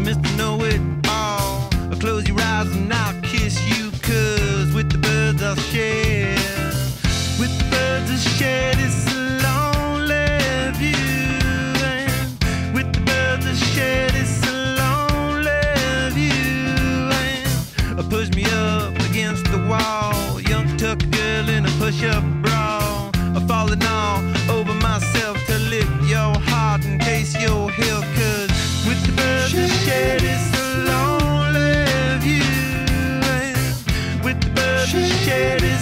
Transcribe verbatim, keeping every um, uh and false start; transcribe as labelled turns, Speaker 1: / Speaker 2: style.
Speaker 1: Mister Know-It-All. Close your eyes and I'll kiss you, cause with the birds I'll share. With the birds I'll share this lonely view. And with the birds I'll share this lonely view. And push me up against the wall, young tuck girl in a push-up bra, falling all over myself to lift your heart and taste your hill, cause with the birds I'll share this lonely view. And with the birds I'll share this